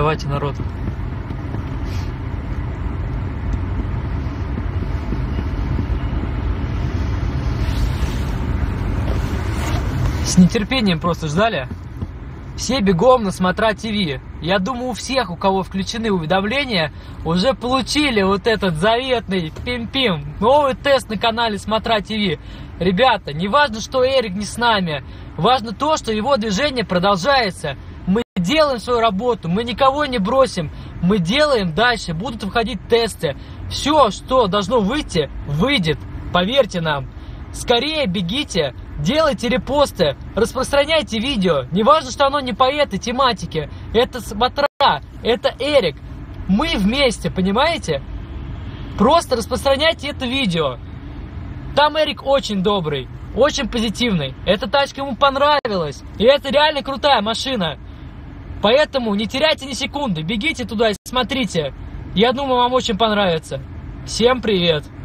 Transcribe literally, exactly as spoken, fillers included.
давайте, народ. С нетерпением просто ждали. Все бегом на Смотра ТВ. Я думаю, у всех, у кого включены уведомления, уже получили вот этот заветный пим-пим. Новый тест на канале Смотра ТВ. Ребята, не важно, что Эрик не с нами. Важно то, что его движение продолжается. Мы делаем свою работу, мы никого не бросим. Мы делаем дальше, будут выходить тесты. Все, что должно выйти, выйдет. Поверьте нам. Скорее бегите, делайте репосты, распространяйте видео. Не важно, что оно не по этой тематике. Это Смотра, это Эрик. Мы вместе, понимаете? Просто распространяйте это видео. Там Эрик очень добрый, очень позитивный. Эта тачка ему понравилась. И это реально крутая машина. Поэтому не теряйте ни секунды. Бегите туда и смотрите. Я думаю, вам очень понравится. Всем привет.